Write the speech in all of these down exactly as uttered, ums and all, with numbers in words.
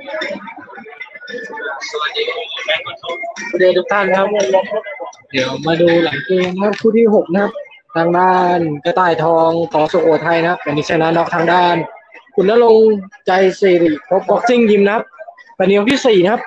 สวัสดีทุกท่านครับเดี๋ยวมาดูหลังเกมนะครับคู่ที่หกนะครับทางด้านกระต่ายทองของสุโขทัยนะครับวันนี้ชนะน็อกทางด้านคุณณรงค์ใจสิริพบบ็อกซิ่งยิมนะครับเป็นยกที่สี่นะครับ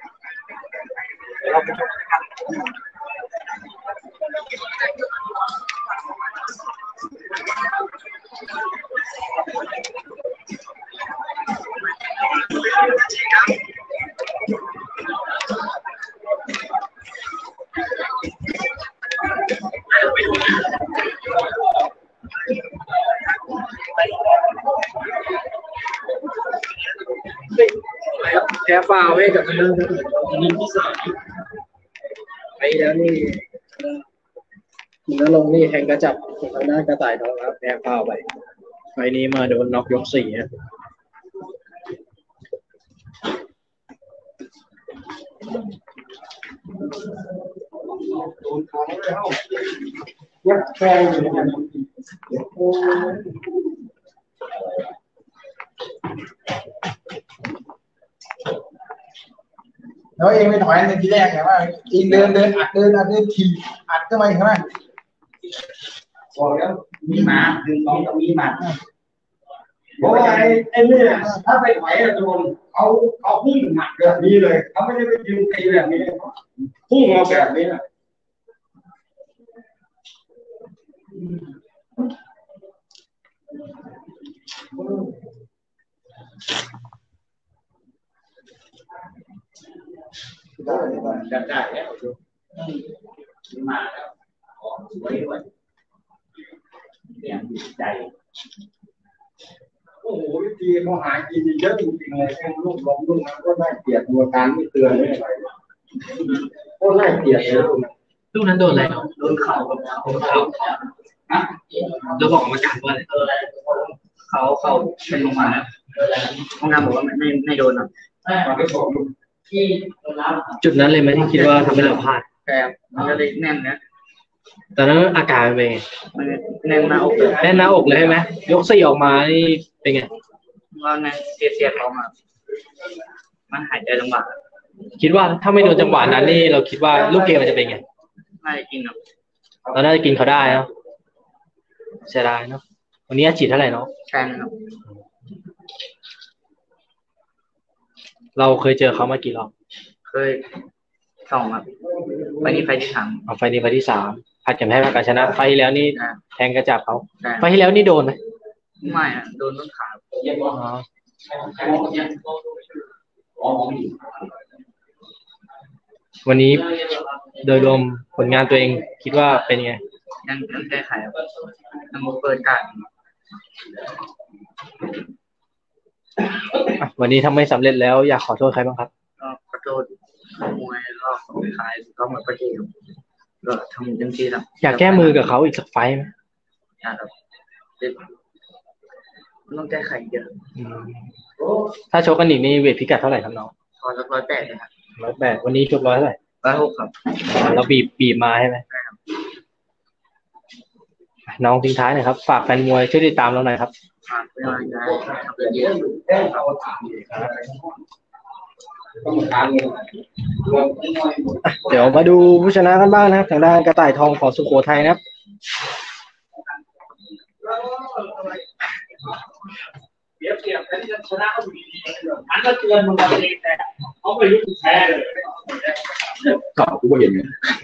แพ้ฟาวให้กับทางด้านยิมที่สามไปแล้วนี่คุณณรงค์นี่แทงกระจับทางด้านกระต่ายทองครับแพ้ฟาวไปไฟนี้มาโดนน็อกยกสี่นะโดนท้องแล้วยัดแข้งอยู่นะแล้วเองไม่ถอยในทีแรกไงว่าเองเดินเดินอัดเดินอัดเดินทีอัดก็ไม่ใช่ไหมบอกแล้วมีหมาดึงต้องต้องมีหมาเพราะว่าไอ้ไอ้เนี่ยถ้าไปถอยโดนเขาเขาพุ่งหนักแบบนี้เลยเขาไม่ได้ไปยืนตีแบบนี้พุ่งมาแบบนี้นะได้ได้ได้แล้วมาแล้วออกสวยด้วยเนี่ยใจโอ้โหวิธีเขาหากินเยอะจริงๆเลยแค่ลูกล้มลูกนั้นก็น่าเกลียดตัวการไม่เตือนไม่อะไรก็น่าเกลียดเลยลูกนั้นโดนอะไรเนาะโดนเข่าโดนเข่าฮะเราบอกมาจากว่าอะไรเขาเขาเป็นลงมาแล้วห้องน้ำบอกว่าไม่ไม่โดนอ่ะที่จุดนั้นเลยไหมที่คิดว่าทำให้เราพลาดแต่มันก็เลยแน่นนะตอนนั้นอาการเป็นไงมันแน่นหน้าอกแน่นหน้าอกเลยใช่ไหมยกสี่ออกมานี่เป็นไงว่าไงเสียเสียเขามามันหายใจลำบากคิดว่าถ้าไม่โดนจังหวะนั้นนี่เราคิดว่าลูกเกมมันจะเป็นไงน่าจะกินครับเราน่าจะกินเขาได้เนาะเสียดายเนาะวันนี้ฉีดเท่าไหร่เนาะใช่ครับเราเคยเจอเขามากี่รอบเคยสองครับไฟนี้ไฟที่สามเอาไฟนี้ไฟที่สามผัดกันให้มาการชนะไฟที่แล้วนี่แทงกระจับเขาไฟที่แล้วนี่โดนไหมไม่อะโดนต้นขาวันนี้โดยรวมผลงานตัวเองคิดว่าเป็นไงยังยังแก้ไขยังเปิดการวันนี้ทำไม่สำเร็จแล้วอยากขอโทษใครบ้างครับก็ขอโทษมวยก็ขอขายก็เหมือนประเดี๋ยวก็ทำเต็มที่แล้วอยากแก้มือกับเขาอีกสักไฟไหมอยากครับต้องแก้ไขเยอะถ้าชกกันอีกนี่เวทพิกัดเท่าไหร่ครับน้องพอร้อยแปดเลยครับร้อยแปดวันนี้ชกร้อยเท่าไหร่ร้อยหกครับเราบีบบีบมาใช่ไหมน้องทิ้งท้ายหน่อยครับฝากแฟนมวยช่วยติดตามเราหน่อยครับเดี๋ยวมาดูผู้ชนะกันบ้างนะครับทางด้านกระต่ายทองของสุโขทัยนะครับเสียเปรียบแต่ที่จะชนะเขาอยู่ดีๆอันก็เตือนมึงมาเองแต่เขาไม่รู้แพ้เลยตอบกูไม่เห็นไง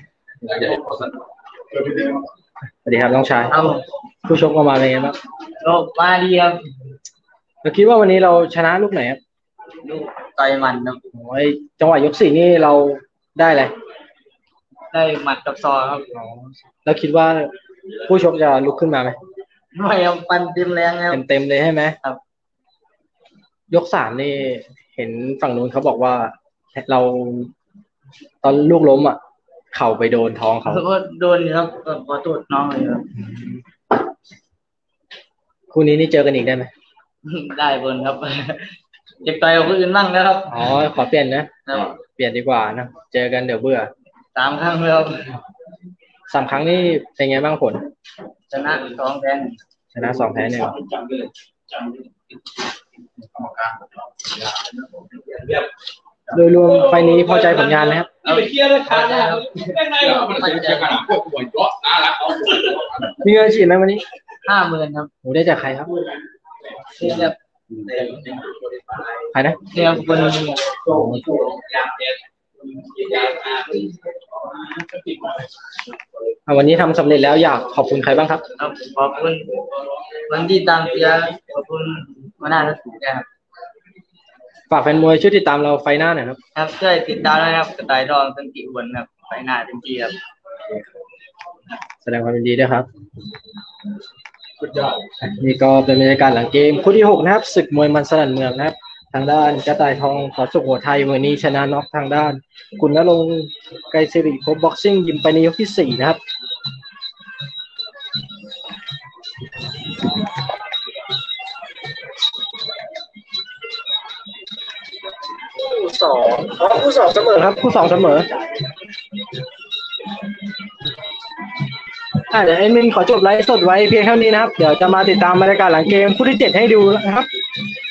สวัสดีครับน้องชายผู้ชกมาเป็นไงบ้างก็มาดีครับเราคิดว่าวันนี้เราชนะลูกไหนครับลูกต่อยมันครับโอ้ยจังหวะยกสี่นี่เราได้อะไรได้หมัดกับซอครับแล้วคิดว่าผู้ชกจะลุกขึ้นมาไหมไม่ครับปันเต็มแรงครับเต็มเต็มเลยใช่ไหมครับยกสามนี่เห็นฝั่งนู้นเขาบอกว่าเราตอนลูกล้มอ่ะเข่าไปโดนท้องเขาก็โดนครับขอโทษน้องเลยครับคู่นี้นี่เจอกันอีกได้ไหมได้บนครับเจ็บใจเอาคนอื่นนั่งนะครับอ๋อขอเปลี่ยนนะเปลี่ยนดีกว่านะเจอกันเดี๋ยวเบื่อสามครั้งแล้วสามครั้งนี่เป็นไงบ้างผลชนะสองแพ้ชนะสองแพ้หนึ่งโดยรวมไฟนี้พอใจผลงานนะครับเอาไปเคลียร์เลยครับได้ไงเราไม่ได้จะกันพวกหัวเยอะนะแล้วมีเงินฉีดไหมวันนี้ห้าหมื่นครับโหได้จากใครครับเรียบใครนะเรียบคนอ่ะวันนี้ทำสำเร็จแล้วอยากขอบคุณใครบ้างครับครับขอบคุณวันที่ตามเชียร์ขอบคุณมาหน้าทัศน์ครับฝากแฟนมวยช่วยติดตามเราไฟหน้าหน่อยครับครับช่วยติดตามด้วยครับกระต่ายทองตั้งกี่วันครับไปหน้าเต็มที่ครับแสดงความยินดีด้วยครับนี่ก็เป็นบรรยากาศหลังเกมคู่ที่หกนะครับศึกมวยมันสนั่นเมืองนะครับทางด้านกระต่ายทองขอสุโขทัยวันนี้ชนะน็อกทางด้านคุณณรงค์ไกรศิริพบบ็อกซิ่งยิมไปในยกที่สี่นะครับคู่สองอ๋อคู่สองเสมอครับคู่สองเสมออ่ะเดี๋ยวเอ็นมินขอจบไลฟ์สดไว้เพียงเท่านี้นะครับเดี๋ยวจะมาติดตามบรรยากาศหลังเกมคู่ที่เจ็ดให้ดูนะครับ